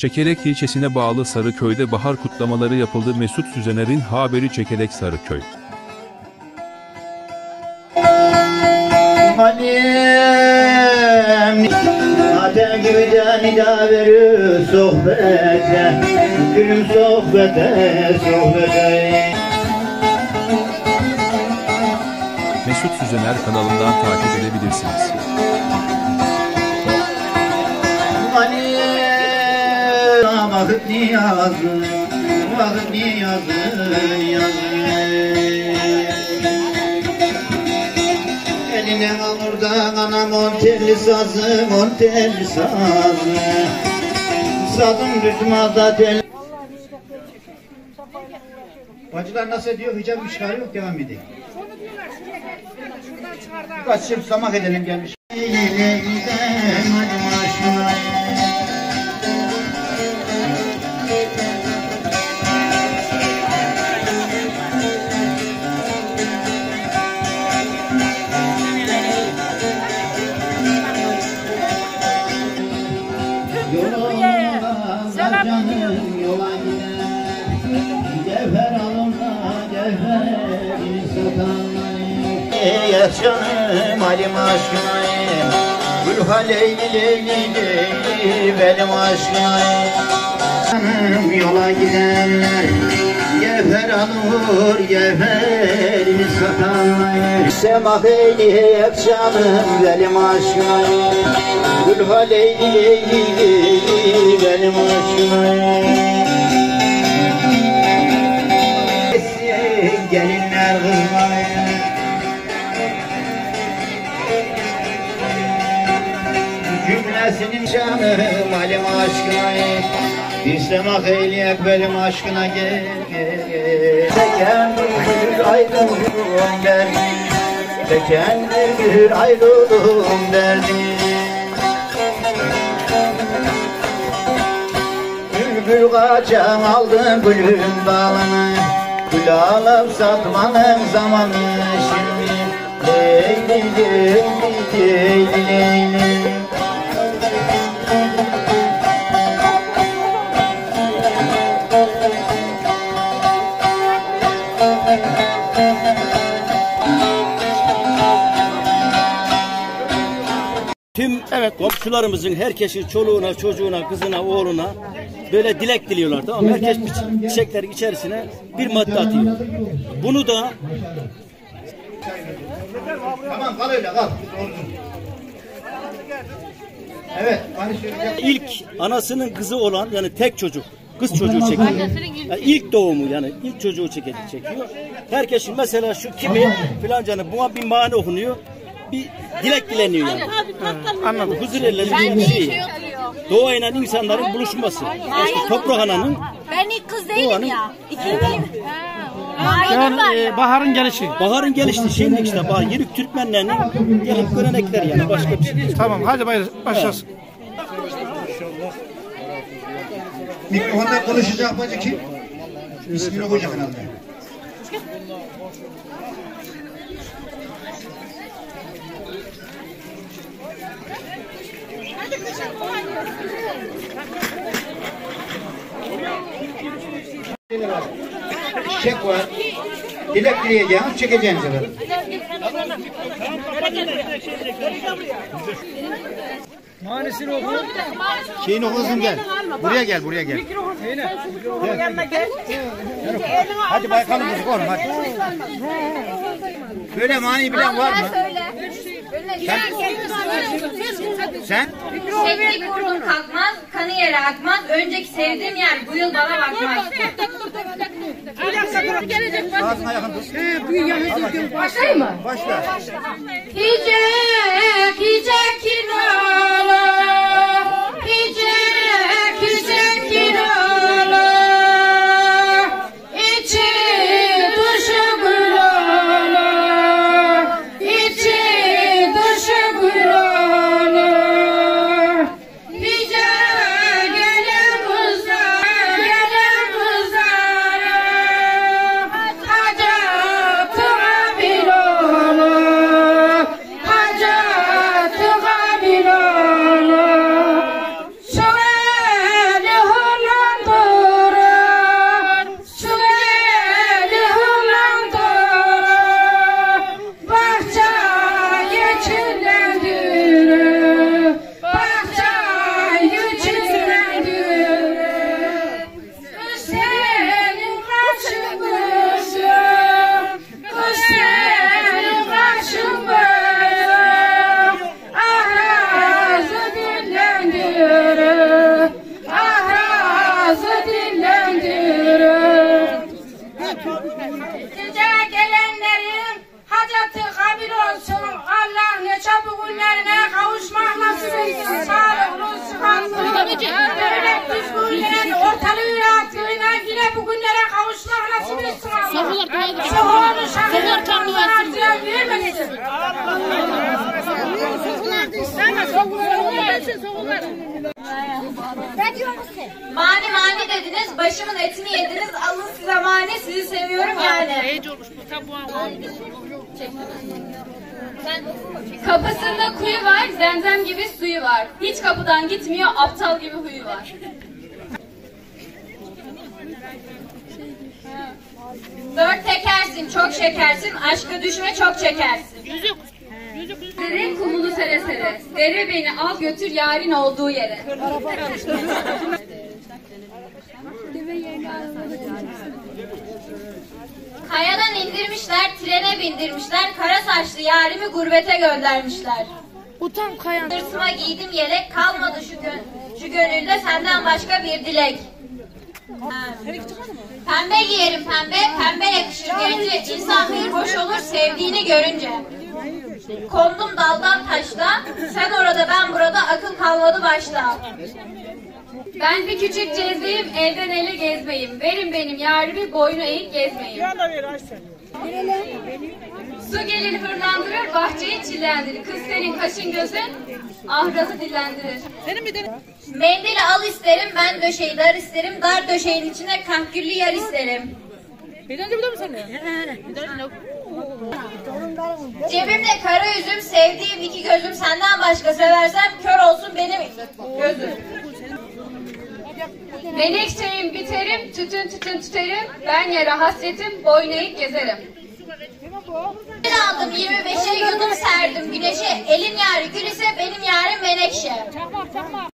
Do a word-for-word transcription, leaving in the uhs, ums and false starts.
Çekelek ilçesine bağlı Sarıköy'de bahar kutlamaları yapıldı. Mesut Süzener'in haberi Çekelek Sarıköy. Halim Adem gibi de nida verir sohbete, gülüm sohbete, sohbete. Mesut Süzener kanalından takip edebilirsiniz. Halim vakit niyazı, vakit niyazı, yazı. Eline alır da anam on telli sazı, on telli sazı. Sazım düşmez da telli. Bacılar nasıl ediyor? Hicab bir çıkarı yok, devam edelim. Birkaç çift samak edelim gelmiş. Eyle gidem hadi maşına. Yola gider, cevher alımda cevherini satanlar. Yaşanım halim aşkına, gül haleyli leyli leyli benim aşkına. Yola gidenler cevher alır cevherini satanlar. Semak eyleyek canım benim aşkına, gül haleyli leyli leyli benim aşkına. Gelinler kızmayın, cümlesinin canım halim aşkına. Bir semak eyleyek benim aşkına, gel gel gel. Teken bir ayrılığım derdi, teken bir ayrılığım derdi. Bülbül kaçan aldım gülün dalını, gül alıp satmanın zamanı şimdi. Leyli leyli leyli leyli. Tüm evet komşularımızın, herkesin çoluğuna, çocuğuna, kızına, oğluna böyle dilek diliyorlar, tamam mı? Herkes çiçeklerin içerisine bir madde atıyor. Bunu da tamam, kal öyle, kal. Evet, ilk anasının kızı olan, yani tek çocuk, kız çocuğu çekiyor. Yani ilk doğumu, yani ilk çocuğu çekiyor. Herkesin mesela şu kimi filancanı buna bir mani okunuyor. Bir dilek dileniyor yani. Anladım. Huzur ellerinde bir şey. Doğayla insanların buluşması. İşte Toprak Ana'nın. Ben ilk kız değilim ya. İkinciyim. Yani e, baharın gelişi. Baharın gelişi. Şimdi işte bahar. Yörük Türkmenlerinin gelip görenekleri yani. Başka bir şey değil. Tamam, hadi başlasın. Mikrofonda konuşacak bacı kim? İsmini koyacak herhalde. Çiçek var. Dilek dileyeceğiniz, çekeceğiniz efendim. Manisini oku. Şeyini oku kızım, gel. Buraya gel, buraya gel. Gel. Hadi bakalım kızım oğlum, hadi. Böyle mani bilen var mı? Sen? Sen? Sevdiğim vurdum kalkmaz, kanı yere akmaz. Önceki sevdiğim yer bu yıl bana bakmaz. Bir dakika dur, gelecek. Ağzına yakın dur. Başlayayım mı? Başla. Hicek, hicek kinalı, hicek, hicek kinalı, içi dışı gülülı, içi dışı gülülı. Hicek gelen kızlar, gelen kızlara, hacatıma bir olur, hacatıma bir olur. versin. Sağlıklı, sıhhatli, devlet düzgünlerin ortalığı rahatlığıyla yine bugünlere kavuşmak nasip etsin Allah. Soğuğunu şahırlarını harcayan vermesin. Mani mani dediniz, başımın etini yediniz, alın size mani, sizi seviyorum yani. Kapısında kuyu var, zemzem gibi suyu var. Hiç kapıdan gitmiyor, aptal gibi huyu var. Dört tekersin, çok şekersin, aşka düşme çok çekersin. Dere kumulu sere sere, dere beni al götür yarın olduğu yere. Kayadan indirmişler, trene bindirmişler, kara saçlı yarimi gurbete göndermişler. Utan kayan. Sırtıma giydim yelek, kalmadı şu, gö şu gönülde senden başka bir dilek. Ha. Pembe giyerim pembe, pembe yakışır gence, insan bir hoş olur sevdiğini görünce. Kondum daldan taşta, sen orada ben burada, akıl kalmadı başta. Ben bir küçük cezbeyim, elden ele gezmeyim. Verin benim yarimi, boynu eğik gezmeyim. Su gelir hırlandırır, bahçeyi çillendirir. Kız senin kaşın gözün, ahrazı dillendirir. Mendili al isterim, ben döşeyi dar isterim, dar döşeğin içine kahküllü yer isterim. Cebimde kara üzüm, sevdiğim iki gözüm, senden başka seversem kör olsun benim gözüm. Menekşeyim biterim, tütün tütün tüterim. Ben yere hasretim, boynu eğik gezerim. Ben aldım yirmi beşe yudum serdim güneşe, elin yarı gül ise benim yarım menekşe.